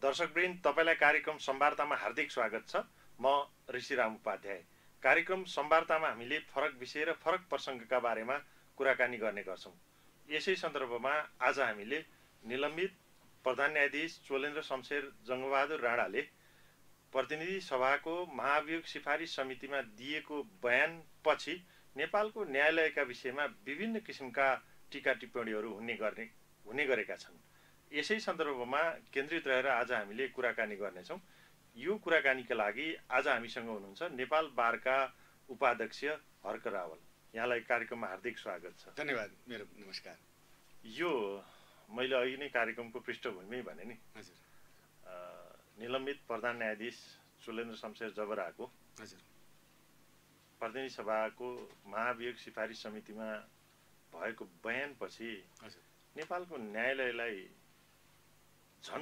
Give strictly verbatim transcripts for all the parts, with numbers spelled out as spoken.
दर्शकवृन्द, तपाईलाई कार्यक्रम संवार्तामा हार्दिक स्वागत छ। म ऋषिराम उपाध्याय। कार्यक्रम संवार्तामा हामीले फरक विषय र फरक प्रसङ्गका बारेमा कुराकानी गर्ने गर्छौं। यसै सन्दर्भमा आज हामीले निलम्बित प्रधान न्यायाधीश चोलेन्द्र शमशेर जङ्गबहादुर राणाले प्रतिनिधि सभाको महाभियोग सिफारिस समितिमा दिएको बयानपछि नेपालको न्यायालयका विषयमा विभिन्न किसिमका टीका टिप्पणीहरू हुने गर्ने हुने गरेका छन्। यसै सन्दर्भमा केन्द्रित रहेर आज हामीले कुराकानी गर्नेछौँ। यो कुराकानीका लागि आज हामीसँग हुनुहुन्छ नेपाल बारका उपाध्यक्ष हर्क रावल। यहाँलाई कार्यक्रममा हार्दिक स्वागत छ। धन्यवाद। मेरो नमस्कार। यो मैले अघि नै कार्यक्रमको पृष्ठभूमि भने नि, हजुर, निलम्बित प्रधान न्यायाधीश चोलेन्द्र शमशेर जबराको हजुर प्रतिनिधि सभाको महाभियोग सिफारिस समितिमा भएको बयानपछि हजुर नेपालको न्यायालयलाई झन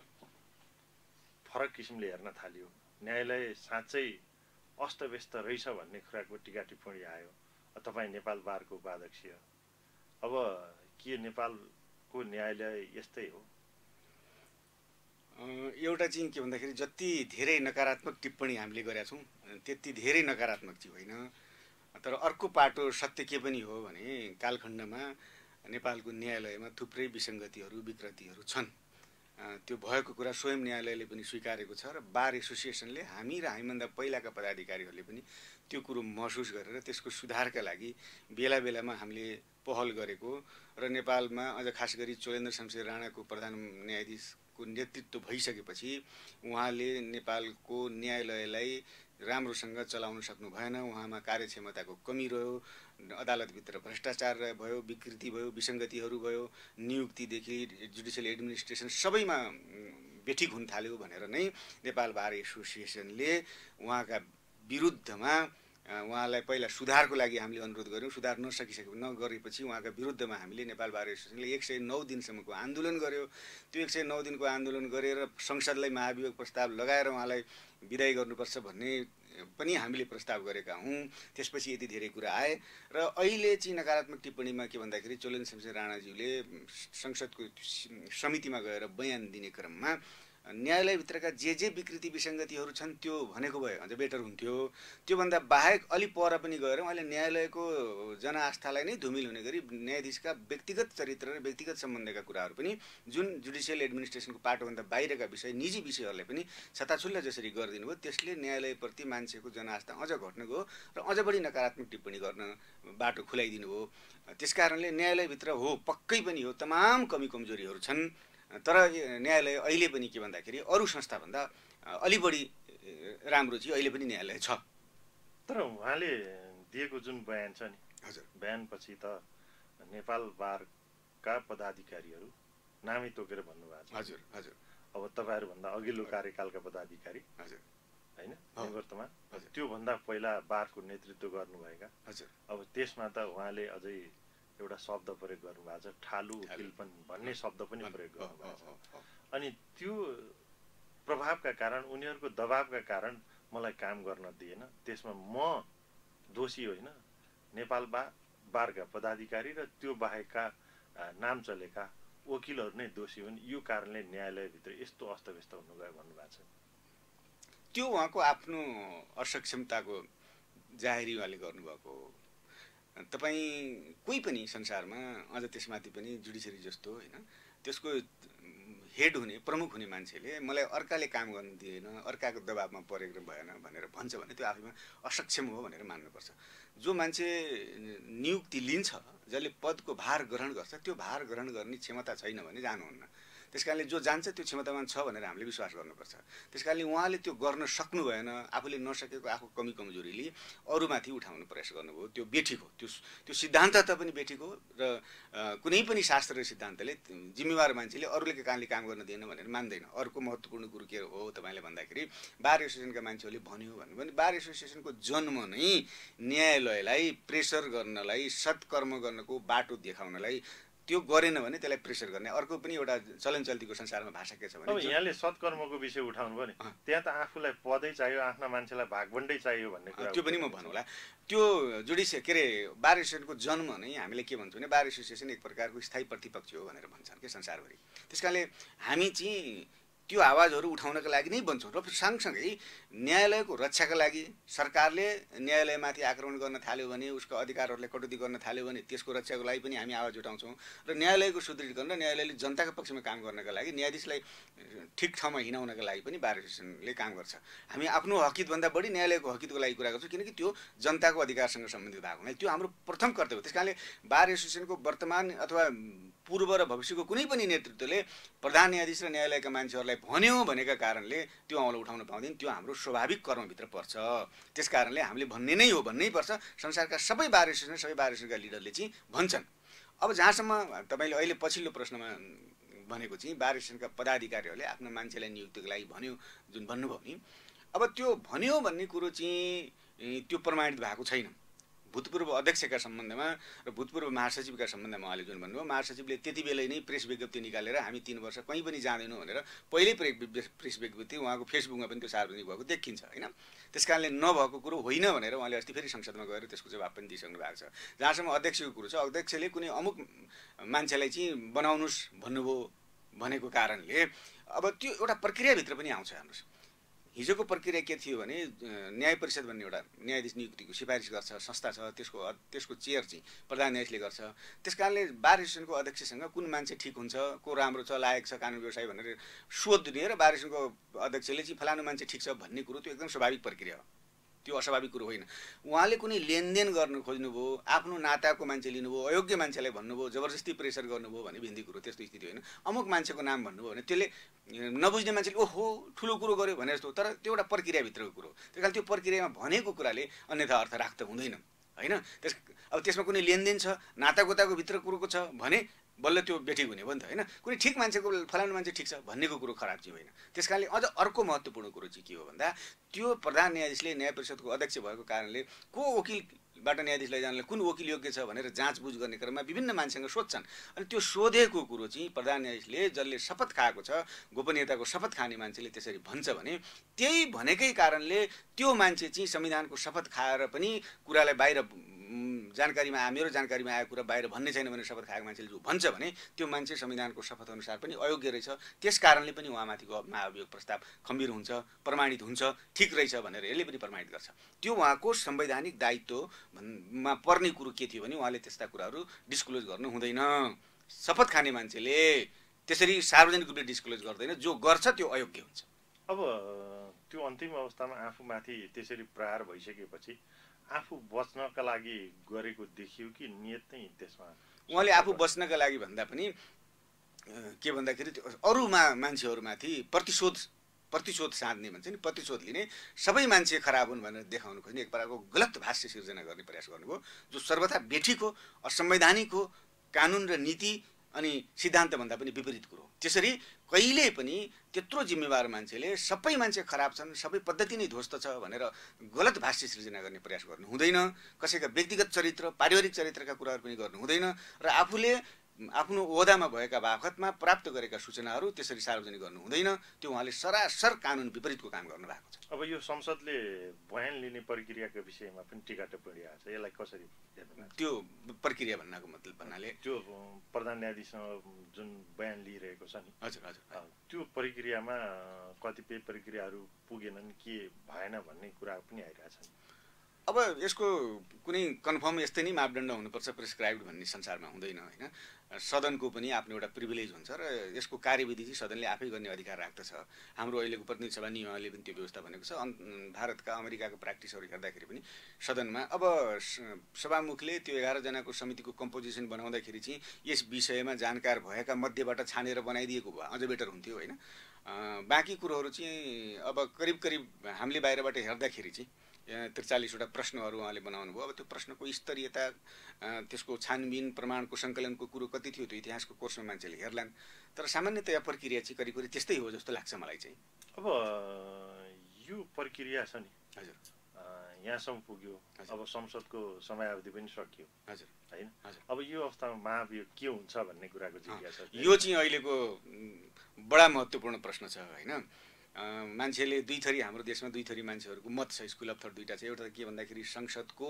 फरक किसिमले हेर्न थाल्यो। न्यायालय साँच्चै अस्तव्यस्त रहेछ भन्ने कुराको टीका टिप्पणी आयो। तपाईँ नेपाल बारको उपाध्यक्ष, अब के नेपालको न्यायालय यस्तै हो? एउटा चाहिँ के भन्दाखेरि जति धेरै नकारात्मक टिप्पणी हामीले गरेका छौँ त्यति धेरै नकारात्मक चाहिँ होइन। तर अर्को पाटो सत्य के पनि हो भने कालखण्डमा नेपालको न्यायालयमा थुप्रै विसङ्गतिहरू विकृतिहरू छन्। त्यो भएको कुरा स्वयं न्यायालयले पनि स्वीकारेको छ र बार एसोसिएसनले हामी र हामीभन्दा पहिलाका पदाधिकारीहरूले पनि त्यो कुरो महसुस गरेर त्यसको सुधारका लागि बेला बेलामा हामीले पहल गरेको र नेपालमा अझ खास गरी चोलेन्द्र शमशेर राणाको प्रधान न्यायाधीशको नेतृत्व भइसकेपछि उहाँले नेपालको न्यायालयलाई राम्रोसँग चलाउन सक्नु भएन। उहाँमा कार्यक्षमताको कमी रह्यो, अदालतभित्र भ्रष्टाचार भयो, विकृति भयो, विसङ्गतिहरू भयो, नियुक्तिदेखि जुडिसियल एडमिनिस्ट्रेसन सबैमा बेठिक हुन थाल्यो भनेर नै नेपाल बार एसोसिएसनले उहाँका विरुद्धमा उहाँलाई पहिला सुधारको लागि हामीले अनुरोध गऱ्यौँ। सुधार नसकिसके नगरेपछि उहाँका विरुद्धमा हामीले नेपाल बार एसोसिएसनले एक सय नौ दिनसम्मको आन्दोलन गऱ्यो। त्यो एक सय नौ दिनको आन्दोलन गरेर संसदलाई महाभियोग प्रस्ताव लगाएर उहाँलाई विदाई गर्नुपर्छ भन्ने पनि हामीले प्रस्ताव गरेका हौँ। त्यसपछि यति धेरै कुरा आए र अहिले चाहिँ नकारात्मक टिप्पणीमा के भन्दाखेरि चोलेन्द्र शमशेर राणाज्यूले संसदको समितिमा गएर बयान दिने क्रममा न्यायालयभित्रका जे जे विकृति विसङ्गतिहरू छन् त्यो भनेको भए अझ बेटर हुन्थ्यो। त्योभन्दा बाहेक अलि पर पनि गएर उहाँले न्यायालयको जनआस्थालाई नै धुमिल हुने गरी न्यायाधीशका व्यक्तिगत चरित्र र व्यक्तिगत सम्बन्धका कुराहरू पनि जुन जुडिसियल एडमिनिस्ट्रेसनको पाटोभन्दा बाहिरका विषय निजी विषयहरूलाई पनि छताछुल्ला जसरी गरिदिनु भयो त्यसले न्यायालयप्रति मान्छेको जनआस्था अझ घट्न गयो र अझ बढी नकारात्मक टिप्पणी गर्न बाटो खुलाइदिनु भयो। त्यसकारणले न्यायालयभित्र हो पक्कै पनि हो तमाम कमी कमजोरीहरू छन्। तर न्यायालय अहिले पनि के भन्दाखेरि अरू संस्थाभन्दा अलि बढी राम्रो चाहिँ अहिले पनि न्यायालय छ। तर उहाँले दिएको जुन बयान छ नि, हजुर, बयानपछि त नेपाल बारका पदाधिकारीहरू नामै तोकेर भन्नुभएको छ। हजुर हजुर अब तपाईँहरूभन्दा अघिल्लो कार्यकालका पदाधिकारी, हजुर, होइन निवर्तमान, त्योभन्दा पहिला बारको नेतृत्व गर्नुभएका, हजुर, अब त्यसमा त उहाँले अझै एउटा शब्द प्रयोग गर्नुभएको छ, ठालु वकिलपन भन्ने शब्द पनि प्रयोग गर्नुभएको छ। अनि त्यो प्रभावका कारण, उनीहरूको दबावका कारण मलाई काम गर्न दिएन। त्यसमा म दोषी होइन, नेपाल बा बारका पदाधिकारी र त्यो बाहेकका नाम चलेका वकिलहरू नै दोषी हुन्। यो कारणले न्यायालयभित्र यस्तो अस्तव्यस्त हुनुभयो भन्नुभएको छ। त्यो उहाँको आफ्नो असक्षमताको जाहेरी उहाँले गर्नुभएको हो। तपाईँ कोही पनि संसारमा अझ त्यसमाथि पनि जुडिसियरी जस्तो होइन त्यसको हेड हुने प्रमुख हुने मान्छेले मलाई अर्काले काम गर्न दिएन, अर्काको दबावमा परेको भएन भनेर भन्छ भने त्यो आफैमा असक्षम हो भनेर मान्नुपर्छ। जो मान्छे नियुक्ति लिन्छ, जसले पदको भार ग्रहण गर्छ, त्यो भार ग्रहण गर्ने क्षमता छैन भने जानुहुन्न। त्यसकारणले जो जान्छ त्यो क्षमतावान छ भनेर हामीले विश्वास गर्नुपर्छ। त्यसकारणले उहाँले त्यो गर्न सक्नु भएन। आफूले नसकेको आफू कमी कमजोरीले अरूमाथि उठाउनु प्रयास गर्नुभयो। त्यो बेठिक हो। त्यो त्यो सिद्धान्त त पनि बेठिक हो र कुनै पनि शास्त्र र सिद्धान्तले जिम्मेवार मान्छेले अरूले कारणले काम गर्न दिएन भनेर मान्दैन। अर्को महत्त्वपूर्ण कुरो के हो तपाईँले भन्दाखेरि बार एसोसिएसनका मान्छेहरूले भन्यो भन्नु भने बार एसोसिएसनको जन्म नै न्यायालयलाई प्रेसर गर्नलाई, सत्कर्म गर्नको बाटो देखाउनलाई, त्यो गरेन भने त्यसलाई प्रेसर गर्ने अर्को पनि एउटा चलन चल्तीको संसारमा भाषा के छ भने अब यहाँले सत्कर्मको विषय उठाउनु भयो नि, त्यहाँ त आफूलाई पदै चाहियो, आफ्ना मान्छेलाई भागबन्दै चाहियो भन्ने कुरा। त्यो पनि म भनौँला। त्यो जुडिसियल के अरे बार एसोसिएसनको जन्म नै हामीले के भन्छौँ भने बार एसोसिएसन एक प्रकारको स्थायी प्रतिपक्ष हो भनेर भन्छन् के संसारभरि। त्यसकारणले हामी चाहिँ त्यो आवाजहरू उठाउनका लागि नै बन्छौँ। र सँगसँगै न्यायालयको रक्षाका लागि सरकारले न्यायालयमाथि आक्रमण गर्न थाल्यो भने, उसको अधिकारहरूलाई कटौती गर्न थाल्यो भने त्यसको रक्षाको लागि पनि हामी आवाज उठाउँछौँ। र न्यायालयको सुदृढीकरण र न्यायालयले जनताको पक्षमा काम गर्नका लागि, न्यायाधीशलाई ठिक ठाउँमा हिँडाउनका लागि पनि बार एसोसिएसनले काम गर्छ। हामी आफ्नो हकितभन्दा बढी न्यायालयको हकितको लागि कुरा गर्छौँ, किनकि त्यो जनताको अधिकारसँग सम्बन्धित भएको हुनाले त्यो हाम्रो प्रथम कर्तव्य हो। त्यस कारणले बार एसोसिएसनको वर्तमान अथवा पूर्व र भविष्यको कुनै पनि नेतृत्वले प्रधान न्यायाधीश र न्यायालयका मान्छेहरूलाई भन्यो भनेका कारणले त्यो औँलो उठाउन पाउँदैन। त्यो हाम्रो स्वाभाविक कर्मभित्र पर्छ। त्यस कारणले हामीले भन्ने नै हो, भन्नै पर्छ। संसारका सबै बार एसोसिएसन, सबै बार एसोसिएसनका लिडरले चाहिँ भन्छन्। अब जहाँसम्म तपाईँले अहिले पछिल्लो प्रश्नमा भनेको चाहिँ बार एसोसिएसनका पदाधिकारीहरूले आफ्नो मान्छेलाई नियुक्तिको लागि भन्यो जुन भन्नुभयो नि, अब त्यो भन्यो भन्ने कुरो चाहिँ त्यो प्रमाणित भएको छैन। भूतपूर्व अध्यक्षका सम्बन्धमा र भूतपूर्व महासचिवका सम्बन्धमा उहाँले जुन भन्नुभयो, महासचिवले त्यति बेलै नै प्रेस विज्ञप्ति निकालेर हामी तीन वर्ष कहीँ पनि जाँदैनौँ भनेर पहिल्यै प्रेस विज्ञप्ति उहाँको फेसबुकमा पनि त्यो सार्वजनिक भएको देखिन्छ होइन। त्यस कारणले नभएको कुरो होइन भनेर उहाँले अस्ति फेरि संसदमा गएर त्यसको जवाब पनि दिइसक्नु भएको छ। जहाँसम्म अध्यक्षको कुरो छ, अध्यक्षले कुनै अमुक मान्छेलाई चाहिँ बनाउनुहोस् भन्नुभयो भनेको कारणले अब त्यो एउटा प्रक्रियाभित्र पनि आउँछ। हाम्रो हिजोको प्रक्रिया के थियो भने न्याय परिषद भन्ने एउटा न्यायाधीश नियुक्तिको सिफारिस गर्छ संस्था छ, त्यसको त्यसको चेयर चाहिँ प्रधान न्यायाधीशले गर्छ। त्यस कारणले बार एसोसिएसनको अध्यक्षसँग कुन मान्छे ठिक हुन्छ, को राम्रो छ, लायक छ कानुन व्यवसाय भनेर सोध दिएर बार एसोसिएसनको अध्यक्षले चाहिँ फलानु मान्छे ठिक छ भन्ने कुरो त्यो एकदम स्वाभाविक प्रक्रिया हो। त्यो अस्वाभाविक कुरो होइन। उहाँले कुनै लेनदेन गर्न खोज्नुभयो, आफ्नो नाताको मान्छे लिनुभयो, अयोग्य मान्छेलाई भन्नुभयो, जबरजस्ती प्रेसर गर्नुभयो भने भिन्दी कुरो, त्यस्तो स्थिति होइन। अमुक मान्छेको नाम भन्नुभयो भने त्यसले नबुझ्ने मान्छेले ओहो ठुलो कुरो गर्यो भने जस्तो, तर त्यो एउटा प्रक्रियाभित्रको कुरो। त्यस कारण त्यो प्रक्रियामा भनेको कुराले अन्यथा अर्थ राख्दा हुँदैन होइन। त्यस अब त्यसमा कुनै लेनदेन छ, नातागोताको भित्र कुरोको छ भने बल्ल त्यो बेठिक हुने भयो नि त होइन। कुनै ठिक मान्छेको फलानु मान्छे ठिक छ भन्नेको कुरो खराब चाहिँ होइन। त्यस कारणले अझ अर्को महत्त्वपूर्ण कुरो चाहिँ के हो भन्दा, त्यो प्रधान न्यायाधीशले न्याय परिषदको अध्यक्ष भएको कारणले को वकिलबाट न्यायाधीशलाई जानले कुन वकिल योग्य छ भनेर जाँचबुझ गर्ने क्रममा विभिन्न मान्छेसँग सोध्छन्। अनि त्यो सोधेको कुरो चाहिँ प्रधान न्यायाधीशले जसले शपथ खाएको छ, गोपनीयताको शपथ खाने मान्छेले त्यसरी भन्छ भने त्यही भनेकै कारणले त्यो मान्छे चाहिँ संविधानको शपथ खाएर पनि कुरालाई बाहिर जानकारीमा आयो, मेरो जानकारीमा आएको कुरा बाहिर भन्ने छैन भनेर शपथ खाएको मान्छेले जो भन्छ भने त्यो मान्छे संविधानको शपथ अनुसार पनि अयोग्य रहेछ। त्यस कारणले पनि उहाँमाथिको महाअभियोग प्रस्ताव खम्बीर हुन्छ, प्रमाणित हुन्छ, ठिक रहेछ भनेर यसले पनि प्रमाणित गर्छ। त्यो उहाँको संवैधानिक दायित्वमा पर्ने कुरो के थियो भने उहाँले त्यस्ता कुराहरू डिस्क्लोज गर्नु हुँदैन। शपथ खाने मान्छेले त्यसरी सार्वजनिक रूपले डिस्क्लोज गर्दैन, जो गर्छ त्यो अयोग्य हुन्छ। अब त्यो अन्तिम अवस्थामा आफूमाथि त्यसरी प्रहार भइसकेपछि आफू बच्नका लागि गरेको देखियो कि नियत नै त्यसमा? उहाँले आफू बच्नका लागि भन्दा पनि के भन्दाखेरि त्यो अरूमा मान्छेहरूमाथि प्रतिशोध प्रतिशोध साध्ने भन्छ नि, प्रतिशोध लिने, सबै मान्छे खराब हुन् भनेर देखाउनु खोज्ने एक प्रकारको गलत भाष्य सिर्जना गर्ने प्रयास गर्नुभयो, जो सर्वथा बेठिक हो, असंवैधानिक हो, कानुन र नीति अनि सिद्धान्तभन्दा पनि विपरीत कुरो। त्यसरी कहिले पनि त्यत्रो जिम्मेवार मान्छेले सबै मान्छे खराब छन्, सबै पद्धति नै ध्वस्त छ भनेर गलत भाष्य सृजना गर्ने प्रयास गर्नु हुँदैन। कसैका व्यक्तिगत चरित्र, पारिवारिक चरित्रका कुराहरू पनि गर्नु हुँदैन र आफूले आफ्नो ओहदामा भएका बाखतमा प्राप्त गरेका सूचनाहरू त्यसरी सार्वजनिक गर्नु हुँदैन। त्यो उहाँले सरासर कानुन विपरीतको काम गर्नु भएको छ। अब यो संसदले बयान लिने प्रक्रियाको विषयमा पनि टिका टिप्पणी आएको छ, यसलाई कसरी हेर्नु? त्यो प्रक्रिया भन्नाको मतलब भन्नाले त्यो प्रधान न्यायाधीशसँग जुन बयान लिइरहेको छ नि, हजुर हजुर, त्यो प्रक्रियामा कतिपय प्रक्रियाहरू पुगेनन्, के भएन भन्ने कुरा पनि आइरहेछ। अब यसको कुनै कन्फर्म यस्तै नै मापदण्ड हुनुपर्छ प्रेसक्राइब्ड भन्ने संसारमा हुँदैन होइन। सदनको पनि आफ्नो एउटा प्रिभिलेज हुन्छ र यसको कार्यविधि चाहिँ सदनले आफै गर्ने अधिकार राख्दछ। हाम्रो अहिलेको प्रतिनिधि सभा नियमले पनि त्यो व्यवस्था भनेको छ। भारतका अमेरिकाको प्र्याक्टिसहरू हेर्दाखेरि पनि सदनमा अब सभामुखले त्यो एघारजनाको समितिको कम्पोजिसन बनाउँदाखेरि चाहिँ यस विषयमा जानकार भएका मध्येबाट छानेर बनाइदिएको भए अझ बेटर हुन्थ्यो होइन। बाँकी कुरोहरू चाहिँ अब करिब करिब हामीले बाहिरबाट हेर्दाखेरि चाहिँ त्रिचालिसवटा प्रश्नहरू उहाँले बनाउनु भयो। अब त्यो प्रश्नको स्तरीयता, त्यसको छानबिन, प्रमाणको सङ्कलनको कुरो कति थियो त्यो इतिहासको कोर्समा मान्छेले हेर्लान्, तर सामान्यतया प्रक्रिया चाहिँ करिब करिब त्यस्तै हो जस्तो लाग्छ मलाई चाहिँ। अब यो प्रक्रिया छ नि हजुर, यहाँसम्म पुग्यो, अब संसदको समयावधि पनि सकियो हजुर होइन। अब यो अवस्थामा महाभियोग के हुन्छ भन्ने कुराको जिज्ञासा, यो चाहिँ अहिलेको बडा महत्त्वपूर्ण प्रश्न छ होइन। मान्छेले दुई थरी हाम्रो देशमा दुई थरी मान्छेहरूको मत छ। स्कुल अफ थट दुईवटा छ। एउटा के भन्दाखेरि संसदको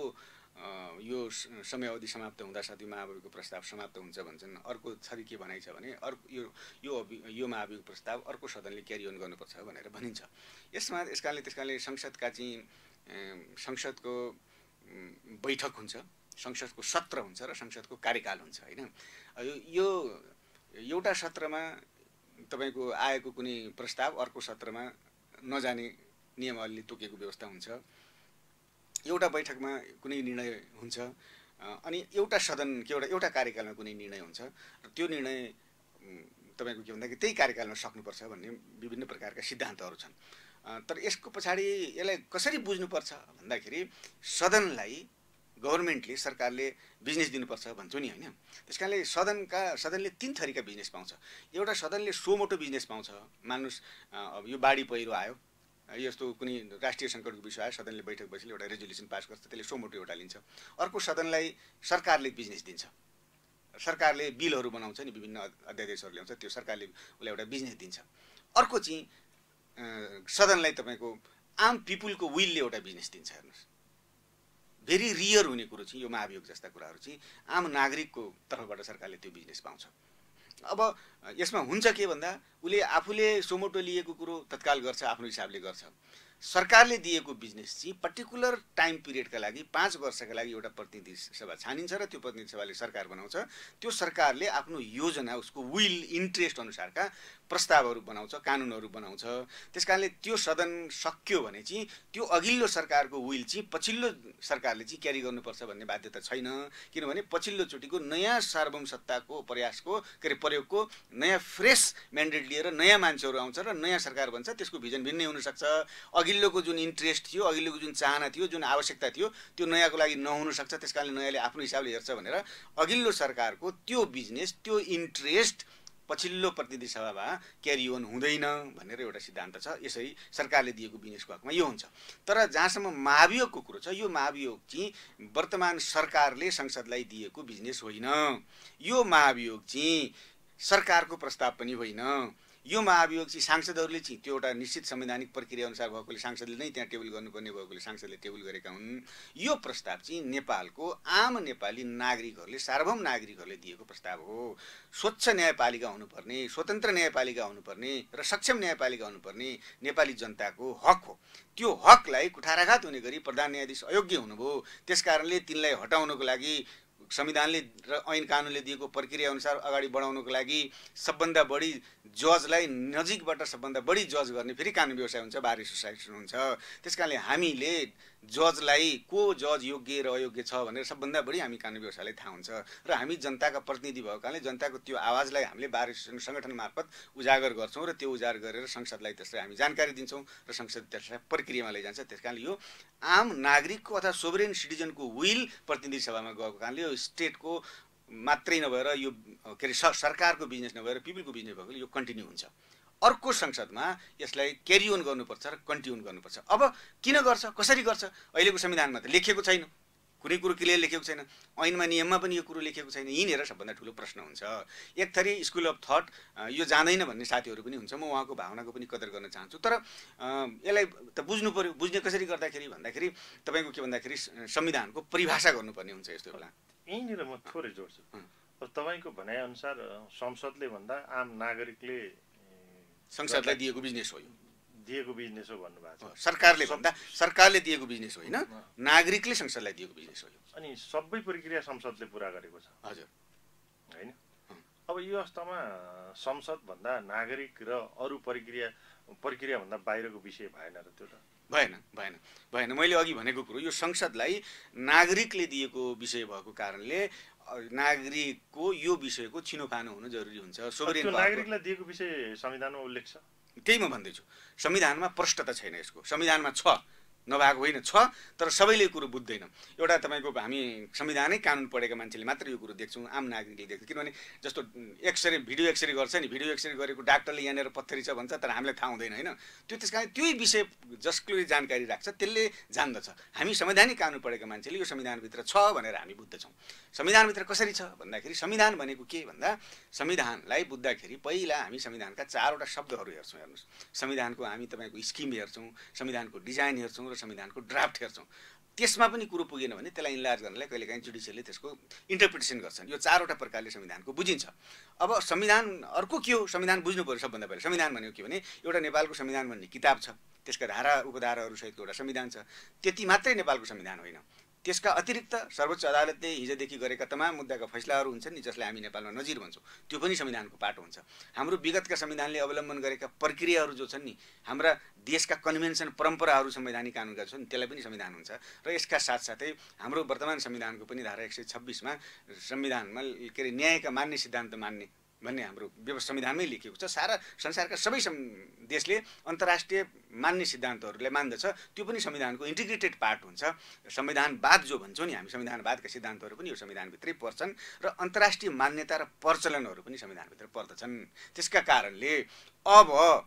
यो समयावधि समाप्त हुँदा साथै महाभियोगको प्रस्ताव समाप्त हुन्छ भन्छन्। अर्को थरी के भनाइ छ भने अर्को यो यो यो महाभियोग प्रस्ताव अर्को सदनले क्यारी अन गर्नुपर्छ भनेर भनिन्छ। यसमा यसकारणले त्यसकारणले संसदका चाहिँ संसदको बैठक हुन्छ, संसदको सत्र हुन्छ र संसदको कार्यकाल हुन्छ होइन। यो एउटा सत्रमा तपाईको आएको कुनै प्रस्ताव अर्को सत्रमा नजाने नियमावलीले तोकेको व्यवस्था हुन्छ। एउटा बैठकमा कुनै निर्णय हुन्छ अनि एउटा सदन के एउटा एउटा कार्यकालमा कुनै निर्णय हुन्छ र त्यो निर्णय तपाईको के भन्दाखेरि त्यही कार्यकालमा सक्नुपर्छ भन्ने विभिन्न प्रकारका सिद्धान्तहरू छन्। तर यसको पछाडि यसलाई कसरी बुझ्नुपर्छ भन्दाखेरि सदनलाई गभर्मेन्टले सरकारले बिजनेस दिनुपर्छ भन्छौँ नि होइन। त्यसकारणले सदनका सदनले तीन थरीका बिजनेस पाउँछ। एउटा सदनले सोमोटो बिजनेस पाउँछ। मान्नुहोस् अब यो बाढी पहिरो आयो, यस्तो कुनै राष्ट्रिय सङ्कटको विषय आयो, सदनले बैठक बसेर एउटा रेजोल्युसन पास गर्छ, त्यसले सोमोटो एउटा लिन्छ। अर्को सदनलाई सरकारले बिजनेस दिन्छ, सरकारले बिलहरू बनाउँछ नि, विभिन्न अध्यादेशहरू ल्याउँछ, त्यो सरकारले उसलाई एउटा बिजनेस दिन्छ। अर्को चाहिँ सदनलाई तपाईँको आम पिपुलको विलले एउटा बिजनेस दिन्छ। हेर्नुहोस् भेरी रियर हुने कुरो चाहिँ यो महाभियोग जस्ता कुराहरू चाहिँ आम नागरिकको तर्फबाट सरकारले त्यो बिजनेस पाउँछ। अब यसमा हुन्छ के भन्दा उसले आफूले सोमोटो लिएको कुरो तत्काल गर्छ, आफ्नो हिसाबले गर्छ। सरकारले दिएको बिजनेस चाहिँ पर्टिकुलर टाइम पिरियडका लागि पाँच वर्षका लागि एउटा प्रतिनिधि सभा छानिन्छ र त्यो प्रतिनिधि सभाले सरकार बनाउँछ। त्यो सरकारले आफ्नो योजना उसको विल इन्ट्रेस्ट अनुसारका प्रस्तावहरू बनाउँछ, कानुनहरू बनाउँछ। त्यसकारणले त्यो सदन सक्यो भने चाहिँ त्यो अघिल्लो सरकारको विल चाहिँ पछिल्लो सरकारले चाहिँ क्यारी गर्नुपर्छ भन्ने बाध्यता छैन। किनभने पछिल्लोचोटिको नयाँ सार्वभौम सत्ताको प्रयासको के अरे प्रयोगको नयाँ फ्रेस म्यान्डेट लिएर नयाँ मान्छेहरू आउँछ र नयाँ सरकार बन्छ। त्यसको भिजन भिन्नै हुनसक्छ। अघिल्लोको जुन इन्ट्रेस्ट थियो, अघिल्लोको जुन चाहना थियो, जुन आवश्यकता थियो, त्यो नयाँको लागि नहुनसक्छ। त्यसकारणले नयाँले आफ्नो हिसाबले हेर्छ भनेर अघिल्लो सरकारको त्यो बिजनेस, त्यो इन्ट्रेस्ट पछिल्लो प्रतिनिधि सभामा क्यारी अन हुँदैन भनेर एउटा सिद्धान्त छ। यसरी सरकारले दिएको बिजनेसको हकमा यो हुन्छ। तर जहाँसम्म महाभियोगको कुरो छ, यो महाभियोग चाहिँ वर्तमान सरकारले संसदलाई दिएको बिजनेस होइन। यो महाभियोग चाहिँ सरकारको प्रस्ताव पनि होइन। यो महाभियोग चाहिँ सांसदहरूले चाहिँ त्यो एउटा निश्चित संवैधानिक प्रक्रिया अनुसार भएकोले सांसदले नै त्यहाँ टेबल गर्नुपर्ने भएकोले सांसदले टेबल गरेका हुन्। यो प्रस्ताव चाहिँ नेपालको आम नेपाली नागरिकहरूले, सार्वभौम नागरिकहरूले दिएको प्रस्ताव हो। स्वच्छ न्यायपालिका हुनुपर्ने, स्वतन्त्र न्यायपालिका हुनुपर्ने र सक्षम न्यायपालिका हुनुपर्ने नेपाली जनताको हक हो। त्यो हकलाई कुठाराघात हुने गरी प्रधान न्यायाधीश अयोग्य हुनुभयो। त्यसकारणले तिनलाई हटाउनको लागि संविधानले र ऐन कानुनले दिएको प्रक्रिया अनुसार अगाडि बढाउनको लागि सबभन्दा बढी जजलाई नजिकबाट सबभन्दा बढी जज गर्ने फेरि कानुन व्यवसाय हुन्छ, बार एसोसिएसन हुन्छ। त्यसकारणले हामीले जजलाई को जज योग्य र अयोग्य छ भनेर सबभन्दा बढी हामी कानुन व्यवसायलाई थाहा हुन्छ र हामी जनताका प्रतिनिधि भएको कारणले जनताको त्यो आवाजलाई हामीले बार एसोसिएसन सङ्गठन मार्फत उजागर गर्छौँ र त्यो उजागर गरेर संसदलाई त्यसलाई हामी जानकारी दिन्छौँ र संसद त्यसलाई प्रक्रियामा लैजान्छ। त्यस कारणले यो आम नागरिकको अथवा सोभरेन सिटिजनको विल प्रतिनिधि सभामा गएको कारणले यो स्टेटको मात्रै नभएर यो के अरे सरकारको बिजनेस नभएर पिपुलको बिजनेस भएकोले यो कन्टिन्यू हुन्छ। अर्को संसदमा यसलाई क्यारी अन गर्नुपर्छ र कन्टिन्यू गर्नुपर्छ। अब किन गर्छ, कसरी गर्छ? अहिलेको संविधानमा त लेखेको छैन, कुनै कुरो क्लियर लेखेको छैन, ऐनमा नियममा पनि यो कुरो लेखेको छैन। यिनीहरू सबभन्दा ठुलो प्रश्न हुन्छ। एक थरी स्कुल अफ थट यो जाँदैन भन्ने साथीहरू पनि हुन्छ। म उहाँको भावनाको पनि कदर गर्न चाहन्छु। तर यसलाई त बुझ्नु पऱ्यो। बुझ्ने कसरी गर्दाखेरि भन्दाखेरि तपाईँको के भन्दाखेरि संविधानको परिभाषा गर्नुपर्ने हुन्छ यस्तो बेला। यहीँनिर म थोरै जोड्छु। अब तपाईँको भनाइअनुसार संसदले भन्दा आम नागरिकले संसदलाई दिएको बिजनेस हो, यो दिएको बिजनेस हो भन्नुभएको छ। सरकारले भन्दा सरकारले दिएको बिजनेस होइन, नागरिकले संसदलाई दिएको बिजनेस हो। अनि सबै प्रक्रिया संसदले पुरा गरेको छ। हजुर होइन। अब यो अवस्थामा संसद भन्दा नागरिक र अरू प्रक्रिया प्रक्रिया भन्दा बाहिरको विषय भएन र त्यो त भएन भएन भएन मैले अघि भनेको कुरो यो संसदलाई नागरिकले दिएको विषय भएको कारणले नागरिकको यो विषयको छिनोफानो हुनु जरुरी हुन्छ। सोभरेन नागरिकलाई दिएको विषय संविधानमा उल्लेख छ। त्यही म भन्दैछु। संविधानमा प्रष्टता छैन यसको। संविधानमा छ नभएको होइन, छ, तर सबैले यो कुरो बुझ्दैन। एउटा तपाईँको हामी संविधानै कानुन पढेका मान्छेले मात्र यो कुरो देख्छौँ, आम नागरिकले देख्छ। किनभने जस्तो एक्सरे भिडियो एक्सरे गर्छ नि, भिडियो एक्सरे गरेको डाक्टरले यहाँनिर पत्थरी छ भन्छ, तर हामीलाई थाहा हुँदैन होइन। त्यो त्यस कारण त्यही विषय जसले जानकारी राख्छ त्यसले जान्दछ। हामी संवैधानिक कानुन पढेका मान्छेले यो संविधानभित्र छ भनेर हामी बुझ्दछौँ। संविधानभित्र कसरी छ भन्दाखेरि संविधान भनेको के भन्दा संविधानलाई बुझ्दाखेरि पहिला हामी संविधानका चारवटा शब्दहरू हेर्छौँ। हेर्नुहोस्, संविधानको हामी तपाईँको स्किम हेर्छौँ, संविधानको डिजाइन हेर्छौँ र संविधानको ड्राफ्ट हेर्छौँ। त्यसमा पनि कुरो पुगेन भने त्यसलाई इन्लार्ज गर्नलाई कहिलेकाहीँ जुडिसियलले त्यसको इन्टरप्रिटेसन गर्छन्। यो चारवटा प्रकारले संविधानको बुझिन्छ। अब संविधान अर्को के हो, संविधान बुझ्नु पर्यो सबभन्दा पहिला। संविधान भनेको के भने एउटा नेपालको संविधान भन्ने किताब छ, त्यसका धारा उपधाराहरू सहितको एउटा संविधान छ। त्यति मात्रै नेपालको संविधान होइन, त्यसका अतिरिक्त सर्वोच्च अदालतले हिजोदेखि गरेका तमाम मुद्दाका फैसलाहरू हुन्छन् नि, जसलाई हामी नेपालमा नजिर भन्छौँ, त्यो पनि संविधानको पाटो हुन्छ। हाम्रो विगतका संविधानले अवलम्बन गरेका प्रक्रियाहरू जो छन् नि, हाम्रा देशका कन्भेन्सन परम्पराहरू संवैधानिक कानुनका छन्, त्यसलाई पनि संविधान हुन्छ। र यसका साथसाथै हाम्रो वर्तमान संविधानको पनि धारा एक सय छब्बिसमा संविधानमा के अरे न्यायका मान्ने सिद्धान्त मान्ने भन्ने हाम्रो व्यवस्था संविधानमै लेखिएको छ। सारा संसारका सबै देशले अन्तर्राष्ट्रिय मान्ने सिद्धान्तहरूलाई मान्दछ, त्यो पनि संविधानको इन्टिग्रेटेड पार्ट हुन्छ। संविधानवाद जो भन्छौँ नि हामी, संविधानवादका सिद्धान्तहरू पनि यो संविधानभित्रै पर्छन् र अन्तर्राष्ट्रिय मान्यता र प्रचलनहरू पनि संविधानभित्र पर्दछन्। त्यसका कारणले अब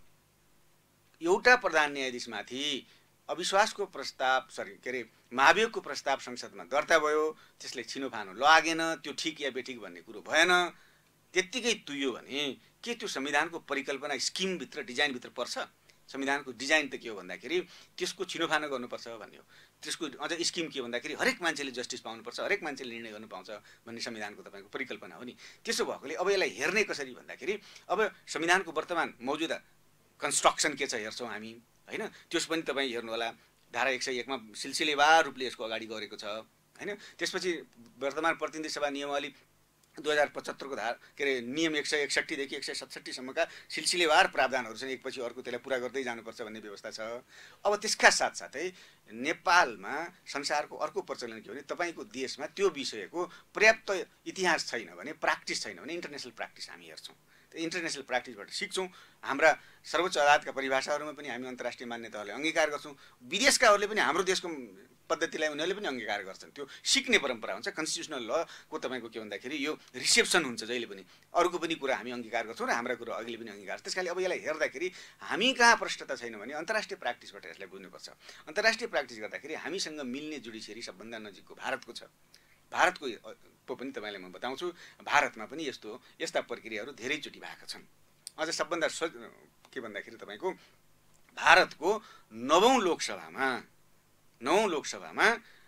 एउटा प्रधान न्यायाधीशमाथि अविश्वासको प्रस्ताव सरी के अरे महाभियोगको प्रस्ताव संसदमा दर्ता भयो, त्यसले छिनोफानो लागेन, त्यो ठिक या बेठिक भन्ने कुरो भएन, त्यत्तिकै तुइयो भने के त्यो संविधानको परिकल्पना स्किमभित्र डिजाइनभित्र पर्छ? संविधानको डिजाइन त के हो भन्दाखेरि त्यसको छिनोफानो गर्नुपर्छ भन्ने हो। त्यसको अझ स्किम के भन्दाखेरि हरेक मान्छेले जस्टिस पाउनुपर्छ, हरेक मान्छेले निर्णय गर्नु पाउँछ भन्ने संविधानको तपाईँको परिकल्पना हो नि। त्यसो भएकोले अब यसलाई हेर्ने कसरी भन्दाखेरि अब संविधानको वर्तमान मौजुदा कन्स्ट्रक्सन के छ हेर्छौँ हामी होइन। त्यस पनि तपाईँ हेर्नु होला, धारा एक सय एकमा सिलसिलेवार रूपले यसको अगाडि गरेको छ होइन। त्यसपछि वर्तमान प्रतिनिधि सभा नियमावली दुई हजार पचहत्तरको धारा के अरे नियम एक सय एकसट्ठीदेखि एक सय सतसट्ठीसम्मका सिलसिलेवार प्रावधानहरू छन्, एकपछि अर्को त्यसलाई पुरा गर्दै जानुपर्छ भन्ने व्यवस्था छ। अब त्यसका साथसाथै नेपालमा संसारको अर्को प्रचलन के हो भने तपाईँको देशमा त्यो विषयको पर्याप्त इतिहास छैन भने, प्र्याक्टिस छैन भने इन्टरनेसनल प्र्याक्टिस हामी हेर्छौँ, त्यो इन्टरनेसनल प्र्याक्टिसबाट सिक्छौँ। हाम्रा सर्वोच्च अदालतका परिभाषाहरूमा पनि हामी अन्तर्राष्ट्रिय मान्यताहरूले अङ्गीकार गर्छौँ, विदेशकाहरूले पनि हाम्रो देशको पद्धतिलाई उनीहरूले पनि अङ्गीकार गर्छन्। त्यो सिक्ने परम्परा हुन्छ। कन्स्टिट्युसनल लको तपाईँको के भन्दाखेरि यो रिसेप्सन हुन्छ जहिले पनि, अरूको पनि कुरा हामी अङ्गीकार गर्छौँ र हाम्रा कुरा अघिले पनि अङ्गीकार। त्यस कारणले अब यसलाई हेर्दाखेरि हामी कहाँ प्रष्टता छैन भने अन्तर्राष्ट्रिय प्र्याक्टिसबाट यसलाई बुझ्नुपर्छ। अन्तर्राष्ट्रिय प्र्याक्टिस गर्दाखेरि हामीसँग मिल्ने जुडिसियरी सबभन्दा नजिकको भारतको छ। भारतको पनि तपाईँलाई म बताउँछु, भारतमा पनि यस्तो यस्ता प्रक्रियाहरू धेरैचोटि भएका छन्। अझ सबभन्दा के भन्दाखेरि तपाईँको भारतको नवौँ लोकसभामा नौ लोकसभामा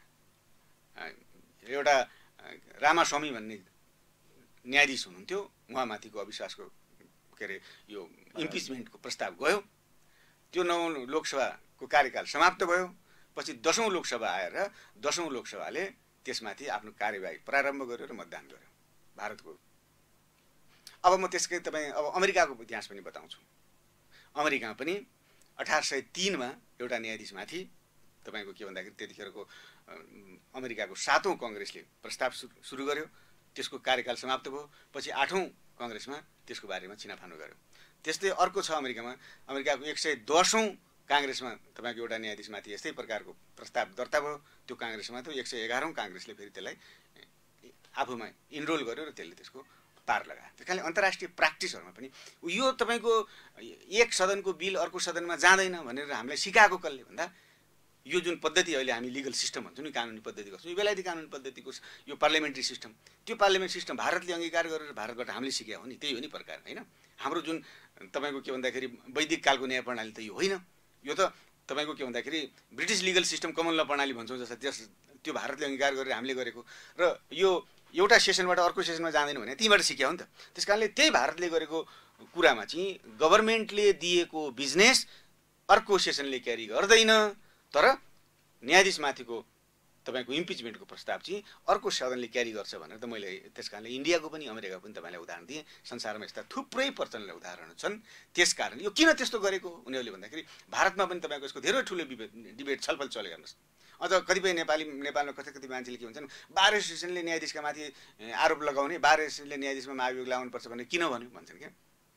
एउटा रामास्वामी भन्ने न्यायाधीश हुनुहुन्थ्यो, उहाँमाथिको अविश्वासको के अरे यो इम्पिचमेन्टको प्रस्ताव गयो। त्यो नौ लोकसभाको कार्यकाल समाप्त भयो। पछि दसौँ लोकसभा आएर दसौँ लोकसभाले त्यसमाथि आफ्नो कार्यवाही प्रारम्भ गर्यो र मतदान गर्यो भारतको। अब म त्यसकै तपाईँ अब अमेरिकाको इतिहास पनि बताउँछु। अमेरिकामा पनि अठार सय तिनमा एउटा न्यायाधीशमाथि तपाईँको के भन्दाखेरि त्यतिखेरको अमेरिकाको सातौँ कङ्ग्रेसले प्रस्ताव सुरु गर्यो, त्यसको कार्यकाल समाप्त भयो। पछि आठौँ कङ्ग्रेसमा त्यसको बारेमा छिनाफानो गर्यो। त्यस्तै अर्को छ अमेरिकामा, अमेरिकाको एक सय दसौँ काङ्ग्रेसमा तपाईँको एउटा न्यायाधीशमाथि यस्तै प्रकारको प्रस्ताव दर्ता भयो। त्यो काङ्ग्रेसमा थियो, एक सय एघारौँ काङ्ग्रेसले फेरि त्यसलाई आफूमा इनरोल गर्यो र त्यसले त्यसको पार लगायो। त्यस कारणले अन्तर्राष्ट्रिय प्र्याक्टिसहरूमा पनि यो तपाईँको एक सदनको बिल अर्को सदनमा जाँदैन भनेर हामीलाई सिकाएको कसले भन्दा यो जुन पद्धति अहिले हामी लिगल सिस्टम भन्छौँ नि, कानुनी पद्धति गर्छौँ, यो बेलायती कानुनी पद्धतिको यो पार्लियामेन्ट्री सिस्टम, त्यो पार्लियामेन्ट सिस्टम भारतले अङ्गीकार गरेर भारतबाट हामीले सिक्या हो नि, त्यही हो नि प्रकार होइन। हाम्रो जुन तपाईँको के भन्दाखेरि वैदिक कालको न्याय प्रणाली त यो होइन, यो त तपाईँको के भन्दाखेरि ब्रिटिस लिगल सिस्टम कमन ल प्रणाली भन्छौँ जस्तो त्यस त्यो भारतले अङ्गीकार गरेर हामीले गरेको र यो एउटा सेसनबाट अर्को सेसनमा जाँदैन भने त्यहीँबाट सिक्या हो नि त। त्यस कारणले त्यही भारतले गरेको कुरामा चाहिँ गभर्मेन्टले दिएको बिजनेस अर्को सेसनले क्यारी गर्दैन, तर न्यायाधीशमाथिको तपाईँको इम्पिचमेन्टको प्रस्ताव चाहिँ अर्को सदनले क्यारी गर्छ भनेर त मैले त्यस कारणले इन्डियाको पनि अमेरिकाको पनि तपाईँलाई उदाहरण दिएँ। संसारमा यस्ता थुप्रै प्रचलन उदाहरणहरू छन्। त्यस कारण यो किन त्यस्तो गरेको उनीहरूले भन्दाखेरि भारतमा पनि तपाईँको यसको धेरै ठुलो डिबेट छलफल चले गर्नुहोस्। अझ कतिपय नेपाली नेपालमा कति कति मान्छेले के भन्छन्, बार एसोसिएसनले न्यायाधीशका माथि आरोप लगाउने, बार एसोसिएसनले न्यायाधीशमा महाभियोग लगाउनुपर्छ भनेर किन भन्यो भन्छन् क्या।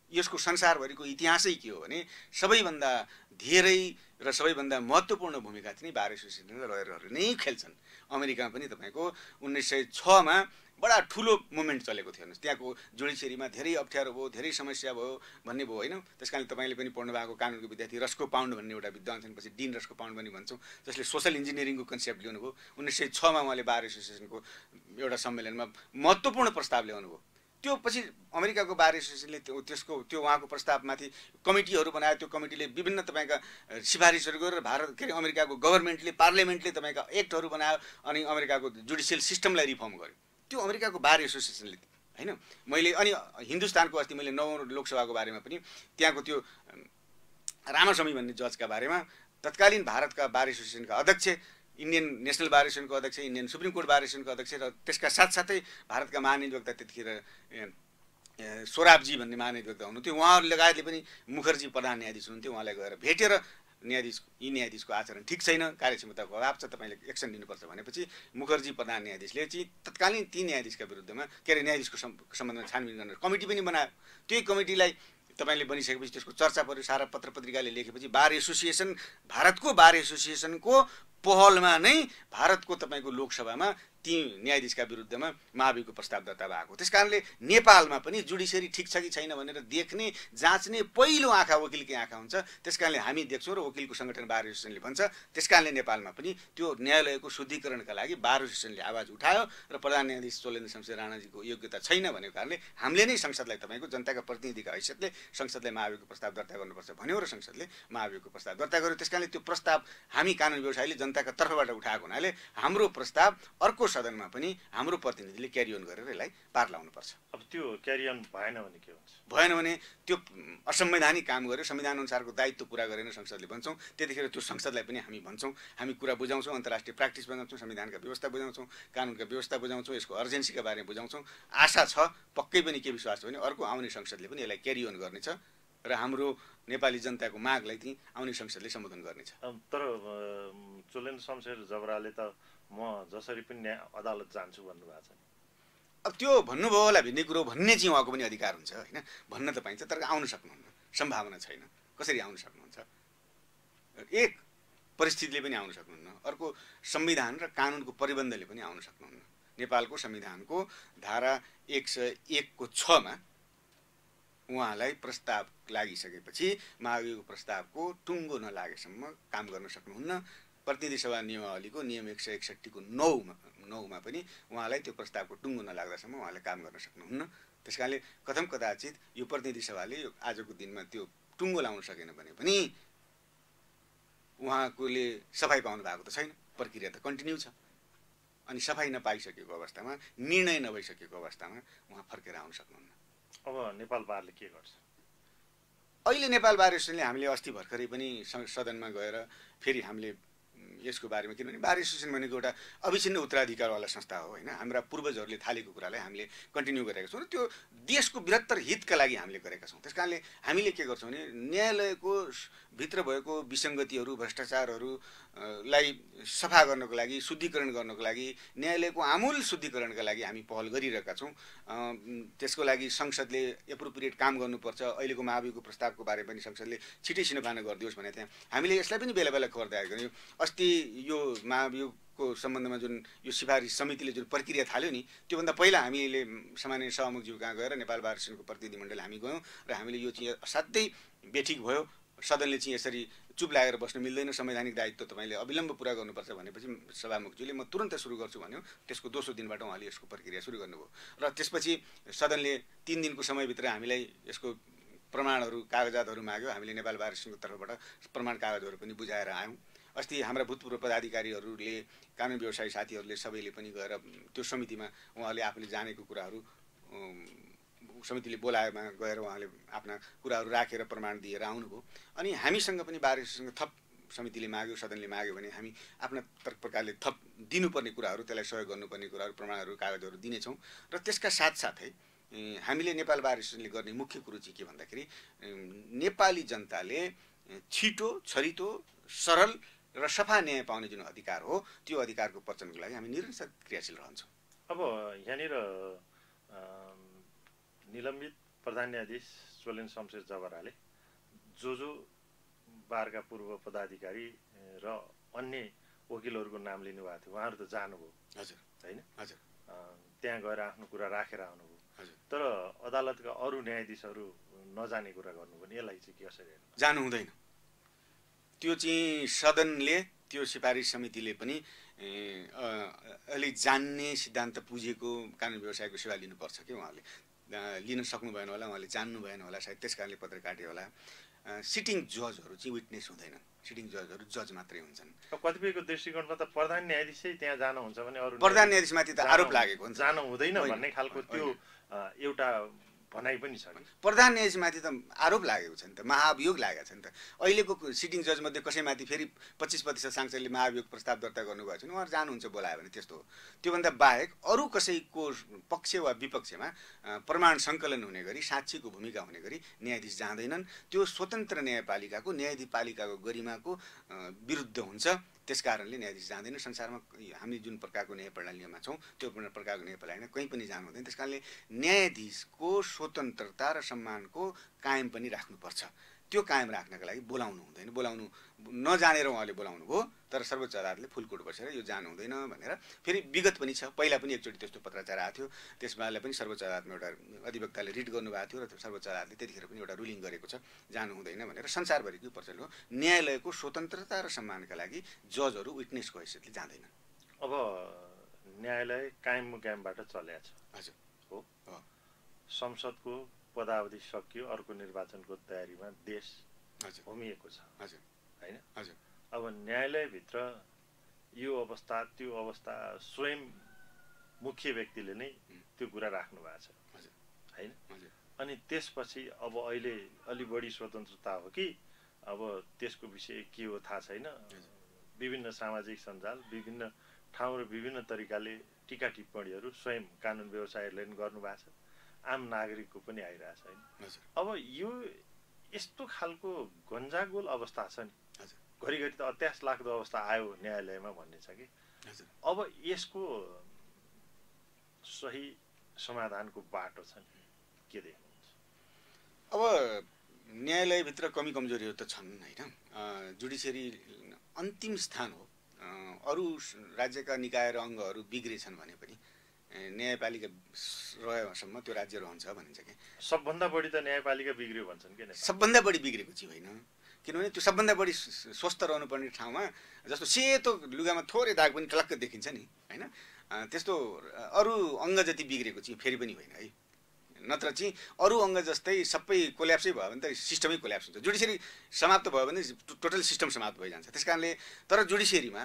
यसको संसारभरिको इतिहासै के हो भने सबैभन्दा धेरै र सबैभन्दा महत्त्वपूर्ण भूमिका चाहिँ बार एसोसिएसनका लयरहरूले नै खेल्छन्। अमेरिकामा पनि तपाईँको उन्नाइस सय छमा बडा ठुलो मुभमेन्ट चलेको थियो हेर्नुहोस्, त्यहाँको जुडिसियरीमा धेरै अप्ठ्यारो भयो, धेरै समस्या भयो भन्ने भयो होइन। त्यस कारणले तपाईँले पनि पढ्नु भएको कानुनको विद्यार्थी रस्को पाउन्ड भन्ने एउटा विद्वान छन्, पछि डिन रस्को पाउन्ड पनि भन्छौँ, जसले सोसल इन्जिनियरिङको कन्सेप्ट ल्याउनुभयो। उन्नाइस सय छमा उहाँले बार एसोसिएसनको एउटा सम्मेलनमा महत्त्वपूर्ण प्रस्ताव ल्याउनुभयो। त्यो पछि अमेरिकाको बार एसोसिएसनले त्यसको त्यो उहाँको प्रस्तावमाथि कमिटीहरू बनायो। त्यो कमिटीले विभिन्न तपाईँका सिफारिसहरू गरेर भारत के अरे अमेरिकाको गभर्मेन्टले पार्लियामेन्टले तपाईँका एक्टहरू बनायो अनि अमेरिकाको जुडिसियल सिस्टमलाई रिफर्म गर्यो। त्यो अमेरिकाको बार एसोसिएसनले होइन। मैले अनि हिन्दुस्तानको अस्ति मैले नौ लोकसभाको बारेमा पनि त्यहाँको त्यो रामास्वामी भन्ने जजका बारेमा तत्कालीन भारतका बार एसोसिएसनका अध्यक्ष, इन्डियन नेसनल बार एसोसिएसनको अध्यक्ष, इन्डियन सुप्रिम कोर्ट बार एसोसिएसनको अध्यक्ष र त्यसका साथसाथै भारतका महाधिवक्ता त्यतिखेर सोराबजी भन्ने महाधिवक्ता हुनुहुन्थ्यो, उहाँहरू लगायतले पनि मुखर्जी प्रधान न्यायाधीश हुनुहुन्थ्यो, उहाँलाई गएर भेटेर न्यायाधीश यी न्यायाधीशको आचरण ठिक छैन, कार्यक्षमताको अभाव छ, तपाईँले एक्सन लिनुपर्छ भनेपछि मुखर्जी प्रधान न्यायाधीशले चाहिँ तत्कालीन ती न्यायाधीशका विरुद्धमा के अरे न्यायाधीशको सम्बन्धमा छानबिन गर्न कमिटी पनि बनायो। त्यही कमिटीलाई तपाईँले बनिसकेपछि त्यसको चर्चा पऱ्यो, सारा पत्र पत्रिकाले लेखेपछि बार एसोसिएसन भारतको बार एसोसिएसनको पहलमा नै भारतको तपाईँको लोकसभामा ती न्यायाधीशका विरुद्धमा महाभियोगको प्रस्ताव दर्ता भएको। त्यस कारणले नेपालमा पनि जुडिसियरी ठिक छ कि छैन भनेर देख्ने जाँच्ने पहिलो आँखा वकिलकै आँखा हुन्छ। त्यस कारणले हामी देख्छौँ र वकिलको सङ्गठन बार एसोसिएसनले भन्छ। त्यस कारणले नेपालमा पनि त्यो न्यायालयको शुद्धिकरणका लागि बार एसोसिएसनले आवाज उठायो र प्रधान न्यायाधीश चोलेन्द्र शमशेर राणाजीको योग्यता छैन भनेको कारणले हामीले नै संसदलाई तपाईँको जनताका प्रतिनिधिका हैसियतले संसदलाई महाभियोगको प्रस्ताव दर्ता गर्नुपर्छ भन्यो र संसदले महाभियोगको प्रस्ताव दर्ता गर्यो। त्यस कारणले त्यो प्रस्ताव हामी कानुन व्यवसायीले जनताका तर्फबाट उठाएको हुनाले हाम्रो प्रस्ताव अर्को सदनमा पनि हाम्रो प्रतिनिधिले क्यारी अन गरेर यसलाई पार ल्याउनुपर्छ। अब त्यो क्यारी अन भएन भने के हुन्छ? भएन भने त्यो असंवैधानिक काम गर्यो, संविधान अनुसारको दायित्व पुरा गरेन संसदले भन्छौँ, त्यतिखेर त्यो संसदलाई पनि हामी भन्छौँ, हामी कुरा बुझाउँछौँ, अन्तर्राष्ट्रिय प्र्याक्टिस बुझाउँछौँ, संविधानका व्यवस्था बुझाउँछौँ, कानुनका व्यवस्था बुझाउँछौँ, यसको अर्जेन्सीका बारेमा बुझाउँछौँ। आशा छ, पक्कै पनि के विश्वास छ भने अर्को आउने संसदले पनि यसलाई क्यारी अन गर्नेछ र हाम्रो नेपाली जनताको मागलाई चाहिँ आउने संसदले सम्बोधन गर्नेछ। तर चोलेन्द्र शमशेर जबराले त म जसरी पनि न्याय अदालत जान्छु भन्नुभएको छ नि। अब त्यो भन्नुभयो होला भिन्नै कुरो भन्ने चाहिँ उहाँको पनि अधिकार हुन्छ होइन, भन्न त पाइन्छ, तर आउन सक्नुहुन्न, सम्भावना छैन। कसरी आउन सक्नुहुन्छ? एक परिस्थितिले पनि आउन सक्नुहुन्न, अर्को संविधान र कानुनको परिबन्धले पनि आउन सक्नुहुन्न। नेपालको संविधानको धारा एक सय एकको छमा उहाँलाई प्रस्ताव लागिसकेपछि महाभियोगको प्रस्तावको टुङ्गो नलागेसम्म काम गर्न सक्नुहुन्न। प्रतिनिधि सभा नियमावलीको नियम एक सय एकसट्ठीको नौमा नौमा पनि उहाँलाई त्यो प्रस्तावको टुङ्गो नलाग्दासम्म उहाँले काम गर्न सक्नुहुन्न। त्यस कारणले कथम कदाचित यो प्रतिनिधि सभाले आजको दिनमा त्यो टुङ्गो लाउन सकेन भने पनि उहाँकोले सफाइ पाउनु भएको त छैन, प्रक्रिया त कन्टिन्यू छ। अनि सफाइ नपाइसकेको अवस्थामा, निर्णय नभइसकेको अवस्थामा उहाँ फर्केर आउन सक्नुहुन्न। अब नेपाल बारले के गर्छ? अहिले नेपाल बार एसोसिएसनले हामीले अस्ति भर्खरै पनि सदनमा गएर फेरि हामीले यसको बारेमा, किनभने बार एसोसिएसन भनेको एउटा अविच्छिन्न उत्तराधिकारवाला संस्था हो होइन, हाम्रा पूर्वजहरूले थालेको कुरालाई हामीले कन्टिन्यू गरेका छौँ र त्यो देशको बृहत्तर हितका लागि हामीले गरेका छौँ। त्यस कारणले हामीले के गर्छौँ भने न्यायालयको भित्र भएको विसङ्गतिहरू, भ्रष्टाचारहरूलाई सफा गर्नको लागि, शुद्धिकरण गर्नको लागि, न्यायालयको आमूल शुद्धिकरणका लागि हामी पहल गरिरहेका छौँ। त्यसको लागि संसदले एप्रोप्रिएट काम गर्नुपर्छ। अहिलेको महाभियोगको प्रस्तावको बारेमा पनि संसदले छिटै सिनोफानो गरिदियोस् भने त्यहाँ हामीले यसलाई पनि बेला बेला खबरदारी गर्यौँ। अस्ति यो महाभियोगको सम्बन्धमा जुन यो सिफारिस समितिले जुन प्रक्रिया थाल्यो नि, त्योभन्दा पहिला हामीले सामान्य सभामुखज्यू कहाँ गएर नेपाल बार एसोसिएसनको प्रतिनिधिमण्डल हामी गयौँ र हामीले यो चाहिँ असाध्यै बेठिक भयो, सदनले चाहिँ यसरी चुप लागेर बस्नु मिल्दैन, संवैधानिक दायित्व तपाईँले अविलम्ब पुरा गर्नुपर्छ भनेपछि सभामुखज्यूले म तुरन्त सुरु गर्छु भन्यो। त्यसको दोस्रो दिनबाट उहाँले यसको प्रक्रिया सुरु गर्नुभयो र त्यसपछि सदनले तिन दिनको समयभित्र हामीलाई यसको प्रमाणहरू, कागजातहरू माग्यो। हामीले नेपाल बार एसोसिएसनको तर्फबाट प्रमाण कागजहरू पनि बुझाएर आयौँ। अस्ति हाम्रा भूतपूर्व पदाधिकारीहरूले, कानुन व्यवसायी साथीहरूले सबैले पनि गएर त्यो समितिमा उहाँले आफूले जानेको कुराहरू समितिले बोलाएमा गएर उहाँले आफ्ना कुराहरू राखेर प्रमाण दिएर आउनुभयो। अनि हामीसँग पनि बार एसोसिएसनको थप समितिले माग्यो, सदनले माग्यो भने हामी आफ्ना प्रकारले थप दिनुपर्ने कुराहरू, त्यसलाई सहयोग गर्नुपर्ने कुराहरू, प्रमाणहरू, कागजहरू दिनेछौँ। र त्यसका साथसाथै हामीले नेपाल बार एसोसिएसनले गर्ने मुख्य कुरो चाहिँ के भन्दाखेरि नेपाली जनताले छिटो, छरितो, सरल र सफा न्याय पाउने जुन अधिकार हो त्यो अधिकारको पर्चनको लागि हामी निरन्तर क्रियाशील रहन्छौँ। अब यहाँनिर निलम्बित प्रधान न्यायाधीश चोलेन शमशेर जबराले जो जो बारका पूर्व पदाधिकारी र अन्य वकिलहरूको नाम लिनुभएको थियो उहाँहरू त जानुभयो हजुर होइन हजुर त्यहाँ गएर आफ्नो कुरा राखेर आउनुभयो हजुर तर अदालतका अरू न्यायाधीशहरू नजाने कुरा गर्नु भने यसलाई चाहिँ के कसरी हेर्नु जानु हुँदैन त्यो चाहिँ सदनले त्यो सिफारिस समितिले पनि अलि जान्ने सिद्धान्त पुजेको कानुन व्यवसायको सेवा लिनुपर्छ कि उहाँले लिन सक्नु भएन होला उहाँले जान्नु भएन होला सायद त्यस कारणले पत्र काट्यो होला सिटिङ जजहरू चाहिँ विटनेस हुँदैनन् सिटिङ जजहरू जज मात्रै हुन्छन् कतिपयको दृष्टिकोणमा त प्रधान न्यायाधीशै त्यहाँ जानुहुन्छ भने अरू प्रधान न्यायाधीशमाथि त आरोप लागेको हुन्छ जानु हुँदैन भन्ने खालको त्यो एउटा भनाइ पनि छ प्रधान न्यायाधीशमाथि त आरोप लागेको छ नि त महाभियोग लागेको छ नि त अहिलेको सिटिङ जजमध्ये कसैमाथि फेरि पच्चिस प्रतिशत सांसदले महाभियोग प्रस्ताव दर्ता गर्नुभएको छ भने उहाँहरू जानुहुन्छ बोलायो भने त्यस्तो हो त्योभन्दा बाहेक अरू कसैको पक्ष वा विपक्षमा प्रमाण सङ्कलन हुने गरी साक्षीको भूमिका हुने गरी न्यायाधीश जाँदैनन् त्यो स्वतन्त्र न्यायपालिकाको न्यायाधिपालिकाको गरिमाको विरुद्ध हुन्छ त्यस कारणले न्यायाधीश जाँदैन संसारमा हामी जुन प्रकारको न्याय प्रणालीमा छौँ त्यो प्रकारको न्याय प्रणालीमा कहीँ पनि जानु हुँदैन त्यस कारणले न्यायाधीशको स्वतन्त्रता र सम्मानको कायम पनि राख्नुपर्छ त्यो कायम राख्नका लागि बोलाउनु हुँदैन बोलाउनु नजानेर उहाँले बोलाउनु भयो तर सर्वोच्च अदालतले फुलकोट बसेर यो जानु हुँदैन भनेर फेरि विगत पनि छ पहिला पनि एकचोटि त्यस्तो पत्राचार आएको थियो त्यसमाले पनि सर्वोच्च अदालतमा एउटा अधिवक्ताले रिट गर्नुभएको थियो र सर्वोच्च अदालतले त्यतिखेर पनि एउटा रुलिङ गरेको छ जानु हुँदैन भनेर संसारभरिको प्रचलन हो न्यायालयको स्वतन्त्रता र सम्मानका लागि जजहरू विटनेसको हैसियतले जाँदैनन् अब न्यायालय कायम मुकायमबाट चलेको छ हजुर हो संसदको पदावधि सकियो अर्को निर्वाचनको तयारीमा देश होमिएको छ हजुर हैन हजुर अब न्यायालयभित्र यो अवस्था त्यो अवस्था स्वयं मुख्य व्यक्तिले नै त्यो कुरा राख्नु भएको छ हैन अनि त्यसपछि अब अहिले अलि बढी स्वतन्त्रता हो कि अब त्यसको विषय के हो थाहा छैन विभिन्न सामाजिक सञ्जाल विभिन्न ठाउँ र विभिन्न तरिकाले टीका टिप्पणीहरू स्वयं कानुन व्यवसायीहरूले पनि गर्नुभएको छ आम नागरिकको पनि आइरहेछ हैन अब यो यस्तो खालको गन्जागोल अवस्था छ नि घरिघरि त अत्यास लाग्दो अवस्था आयो न्यायालयमा भन्ने छ कि अब यसको सही समाधानको बाटो छ नि के देख्नुहुन्छ अब न्यायालयभित्र कमी कमजोरीहरू त छन् हैन जुडिसियरी अन्तिम स्थान हो अरू राज्यका निकाय र अङ्गहरू बिग्रेछन् भने पनि न्यायपालिका रहेसम्म त्यो राज्य रहन्छ भनिन्छ कि सबभन्दा बढी त न्यायपालिका बिग्रियो भन्छन् के सबभन्दा बढी बिग्रेको चाहिँ होइन किनभने त्यो सबभन्दा बढी स्वस्थ रहनुपर्ने ठाउँमा जस्तो सेतो लुगामा थोरै दाग पनि टलक्क देखिन्छ नि होइन त्यस्तो अरू अङ्ग जति बिग्रेको चाहिँ फेरि पनि होइन है नत्र चाहिँ अरू अङ्ग जस्तै सबै कोल्याप्सै भयो भने त सिस्टमै कोल्याप्स हुन्छ जुडिसियरी समाप्त भयो भने टोटल सिस्टम समाप्त भइजान्छ त्यस कारणले तर जुडिसियरीमा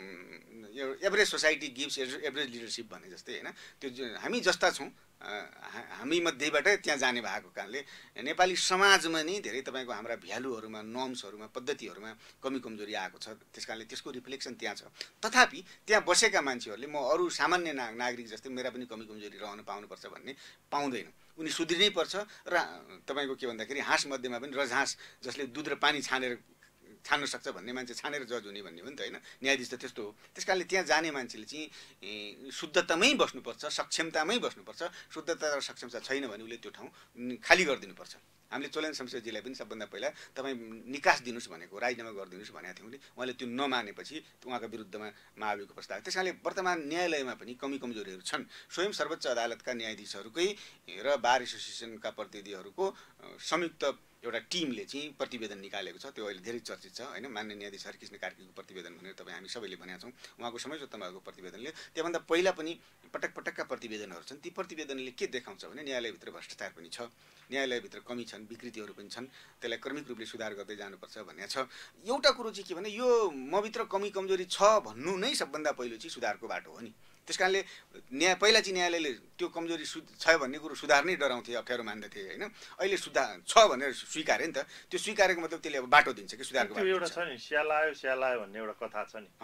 average society gives average leadership भने जस्तै होइन त्यो हामी जस्ता छौँ हामी मध्येबाटै त्यहाँ जाने भएको कारणले नेपाली समाजमा नि धेरै तपाईँको हाम्रा भ्यालुहरूमा नर्म्सहरूमा पद्धतिहरूमा कमी कमजोरी आएको छ त्यस कारणले त्यसको रिफ्लेक्सन त्यहाँ छ तथापि त्यहाँ बसेका मान्छेहरूले म अरू सामान्य ना नागरिक जस्तै मेरा पनि कमी कमजोरी रहन पाउनुपर्छ भन्ने पाउँदैन उनी सुध्रिनै पर्छ र तपाईँको के भन्दाखेरि हाँस मध्येमा पनि रजहाँस जसले दुध र पानी छानेर छान्न सक्छ भन्ने मान्छे छानेर जज हुने भन्ने हो नि त होइन न्यायाधीश त त्यस्तो हो त्यस कारणले त्यहाँ जाने मान्छेले चाहिँ शुद्धतामै बस्नुपर्छ सक्षमतामै बस्नुपर्छ शुद्धता र सक्षमता छैन भने उसले त्यो ठाउँ खाली गरिदिनुपर्छ हामीले चोलेन शमशेरजीलाई पनि सबभन्दा पहिला तपाईँ निकास दिनुहोस् भनेको राजीनामा गरिदिनुहोस् भनेको थियौँ नि उहाँले त्यो नमानेपछि उहाँको विरुद्धमा महाभियोगको प्रस्ताव त्यस कारणले वर्तमान न्यायालयमा पनि कमी कमजोरीहरू छन् स्वयं सर्वोच्च अदालतका न्यायाधीशहरूकै र बार एसोसिएसनका प्रतिनिधिहरूको संयुक्त एउटा टिमले चाहिँ प्रतिवेदन निकालेको छ त्यो अहिले धेरै चर्चित छ होइन मान्य न्यायाधीश हरिकृष्ण कार्कीको प्रतिवेदन भनेर तपाईँ हामी सबैले भनेका छौँ उहाँको संयोजकमा भएको प्रतिवेदनले त्योभन्दा पहिला पनि पटक पटकका प्रतिवेदनहरू छन् ती प्रतिवेदनले के देखाउँछ भने न्यायालयभित्र भ्रष्टाचार पनि छ न्यायालयभित्र कमी छन् विकृतिहरू पनि छन् त्यसलाई क्रमिक रूपले सुधार गर्दै जानुपर्छ भन्ने छ एउटा कुरो चाहिँ के भने यो मभित्र कमी कमजोरी छ भन्नु नै सबभन्दा पहिलो चाहिँ सुधारको बाटो हो नि त्यस कारणले न्याय पहिला चाहिँ न्यायालयले त्यो कमजोरी सु छ भन्ने कुरो सुधार्नै डराउँथे अप्ठ्यारो मान्दथे होइन अहिले सुधार छ भनेर स्वीकारे नि त त्यो स्वीकारेको मतलब त्यसले अब बाटो दिन्छ कि सुधारको बाटो एउटा छ नि स्याल आयो स्याल आयो भन्ने एउटा कथा छ नि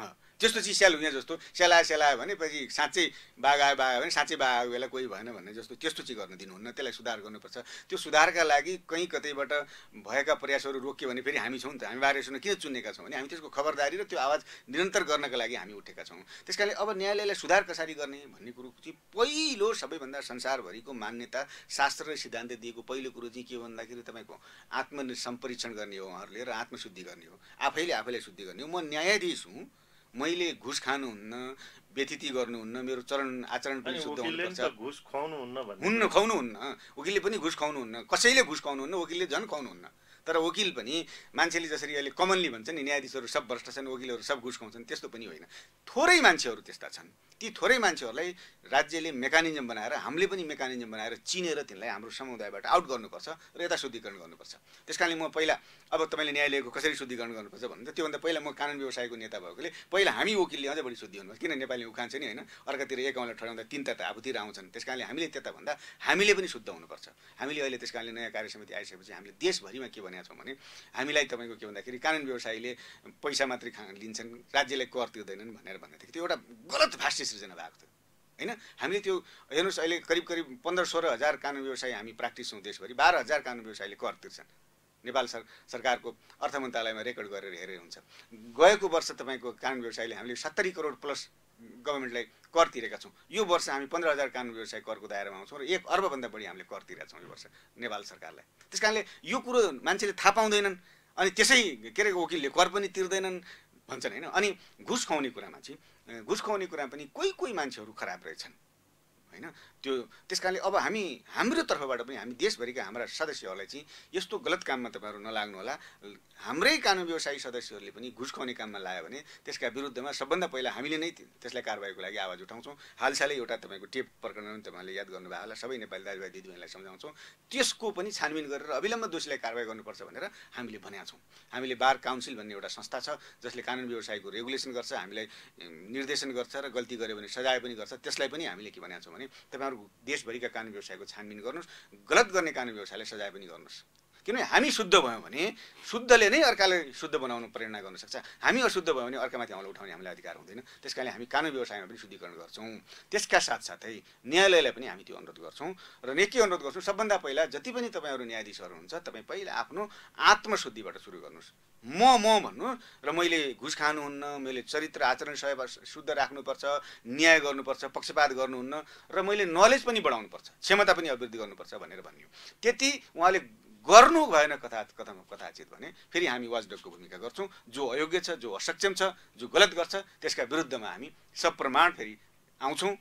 त्यस्तो चिज स्याल हुने जस्तो स्यालायो स्यालायो भनेपछि साँच्चै बाघ आयो बाघ आयो भने साँच्चै बाघ आयो बेला कोही भएन भन्ने जस्तो त्यस्तो चाहिँ गर्न दिनुहुन्न। त्यसलाई सुधार गर्नुपर्छ। त्यो सुधारका लागि कहीँ कतैबाट भएका प्रयासहरू रोक्यो भने फेरि हामी छौँ नि त। हामी बार रेस्टुरेन्ट किन चुनेका छौँ भने हामी त्यसको खबरदारी र त्यो आवाज निरन्तर गर्नका लागि हामी उठेका छौँ। त्यस कारणले अब न्यायालयलाई सुधार कसरी गर्ने भन्ने कुरो चाहिँ पहिलो सबैभन्दा संसारभरिको मान्यता शास्त्र र सिद्धान्त दिएको पहिलो कुरो चाहिँ के हो भन्दाखेरि तपाईँको आत्मसम्परीक्षण गर्ने हो उहाँहरूले र आत्मशुद्धि गर्ने हो। आफैले आफैलाई शुद्धि गर्ने हो। म न्यायाधीश हुँ, मैले घुस खानुहुन्न, व्यतिथि गर्नुहुन्न, मेरो चरण आचरण पनि शुद्ध हुनुपर्छ। घुस खुवाउनुहुन्न भन्ने हुन्न खुवाउनुहुन्न, वकिलले पनि घुस खुवाउनुहुन्न, कसैले घुस खुवाउनुहुन्न, वकिलले झन् खुवाउनुहुन्न। तर वकिल पनि मान्छेले जसरी अहिले कमनली भन्छ नि न्यायाधीशहरू सब भ्रष्ट छन्, वकिलहरू सब घुस खुवाउँछन्, त्यस्तो पनि होइन। थोरै मान्छेहरू त्यस्ता छन्। ती थोरै मान्छेहरूलाई राज्यले मेकानिजम बनाएर, हामीले पनि मेकानिजम बनाएर चिनेर तिनलाई हाम्रो समुदायबाट आउट गर्नुपर्छ र यता शुद्धिकरण गर्नुपर्छ। त्यस कारणले म पहिला अब तपाईँले न्यायालयको कसरी शुद्धिकरण गर्नुपर्छ भन्नुहुन्छ, त्योभन्दा पहिला म कानुन व्यवसायको नेता भएकोले पहिला हामी वकिलले अझै बढी शुद्धि हुनुपर्छ। किन नेपाली उखान छ नि होइन, अर्कातिर एक औँला ठडाउँदा तिनवटा त आफूतिर आउँछन्। त्यस कारणले हामीले त्यता भन्दा हामीले पनि शुद्ध हुनुपर्छ। हामीले अहिले त्यस कारणले नयाँ कार्य समिति आइसकेपछि हामीले देशभरिमा के भनेका छौँ भने हामीलाई तपाईँको के भन्दाखेरि कानुन व्यवसायीले पैसा मात्रै खा लिन्छन्, राज्यलाई कर तिर्दैनन् भनेर भन्दाखेरि त्यो एउटा गलत भाष्य सृजना भएको थियो होइन। हामीले त्यो हेर्नुहोस् अहिले करिब करिब पन्ध्र सोह्र हजार कानुन व्यवसायी हामी प्र्याक्टिस छौँ देशभरि, बाह्र हजार कानुन व्यवसायीले कर तिर्छन्। नेपाल सर सरकारको अर्थ मन्त्रालयमा रेकर्ड गरेर हेरेर हुन्छ। गएको वर्ष तपाईँको कानुन व्यवसायीले हामीले सत्तरी करोड प्लस गभर्मेन्टलाई कर तिरेका छौँ। यो वर्ष हामी पन्ध्र हजार कानुन व्यवसाय करको दायरामा आउँछौँ र एक अर्बभन्दा बढी हामीले कर तिरेका छौँ यो वर्ष नेपाल सरकारलाई। त्यस कारणले यो कुरो मान्छेले थाहा पाउँदैनन्, अनि त्यसै के अरे वकिलले कर पनि तिर्दैनन् भन्छन् होइन। अनि घुस खुवाउने कुरामा चाहिँ घुस खुवाउने कुरा पनि कोही कोही मान्छेहरू खराब रहेछन् होइन। त्यो त्यस कारणले अब हामी हाम्रो तर्फबाट पनि हामी देशभरिका हाम्रा सदस्यहरूलाई चाहिँ यस्तो गलत काममा तपाईँहरू नलाग्नु होला। हाम्रै कानुन व्यवसायी सदस्यहरूले पनि घुस खुवाउने काममा लाग्यो भने त्यसका विरुद्धमा सबभन्दा पहिला हामीले नै त्यसलाई कारबाहीको लागि आवाज उठाउँछौँ। हालसालै एउटा तपाईँको टेप प्रकरण तपाईँले याद गर्नुभयो होला, सबै नेपाली दाजुभाइ दिदीबहिनीलाई सम्झाउँछौँ। त्यसको पनि छानबिन गरेर अविलम्ब दोषीलाई कारबाही गर्नुपर्छ भनेर हामीले भनेका छौँ। हामीले बार काउन्सिल भन्ने एउटा संस्था छ जसले कानुन व्यवसायको रेगुलेसन गर्छ, हामीलाई निर्देशन गर्छ र गल्ती गर्यो भने सजाय पनि गर्छ। त्यसलाई पनि हामीले के भनेका छौँ भने तपाईँहरू देशभरिका कानुन व्यवसायको छानबिन गर्नुहोस्, गलत गर्ने कानुन व्यवसायलाई सजाय पनि गर्नुहोस्। किनभने हामी शुद्ध भयौँ भने शुद्धले नै अर्कालाई शुद्ध बनाउनु प्रेरणा गर्न सक्छ। हामी अशुद्ध भयो भने अर्कामाथि औँला उठाउने हामीलाई अधिकार हुँदैन। त्यस कारणले हामी कानुन व्यवसायमा पनि शुद्धिकरण गर्छौँ। त्यसका साथसाथै न्यायालयलाई पनि हामी त्यो अनुरोध गर्छौँ र के अनुरोध गर्छौँ, सबभन्दा पहिला जति पनि तपाईँहरू न्यायाधीशहरू हुन्छ तपाईँ पहिला आफ्नो आत्मशुद्धिबाट सुरु गर्नुहोस्। म म भन्नु र मैले घुस खानुहुन्न, मैले चरित्र आचरण सय शुद्ध राख्नुपर्छ, न्याय गर्नुपर्छ, पक्षपात गर्नुहुन्न र मैले नलेज पनि बढाउनुपर्छ, क्षमता पनि अभिवृद्धि गर्नुपर्छ भनेर भन्यो। त्यति उहाँले गर्नु भएन कथा कथा कथाचित भने फेरि हामी वाचडगको भूमिका गर्छौँ। जो अयोग्य छ, जो असक्षम छ, जो गलत गर्छ त्यसका विरुद्धमा हामी सप्रमाण फेरि आउँछौँ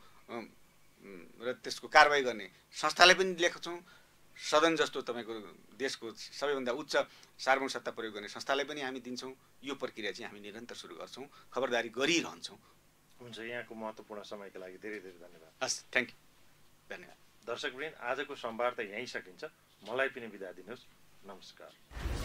र त्यसको कारबाही गर्ने संस्थालाई पनि लेख्छौँ। सदन जस्तो तपाईँको देशको सबैभन्दा उच्च सार्वभौम सत्ता प्रयोग गर्ने संस्थालाई पनि हामी दिन्छौँ। यो प्रक्रिया चाहिँ हामी निरन्तर सुरु गर्छौँ, खबरदारी गरिरहन्छौँ। हुन्छ, यहाँको महत्त्वपूर्ण समयको लागि धेरै धेरै धन्यवाद। हस्, थ्याङ्क यू, धन्यवाद। दर्शकवृन्द, आजको संवाद त यहीँ सकिन्छ। मलाई पनि बिदा दिनुहोस्। नमस्कार।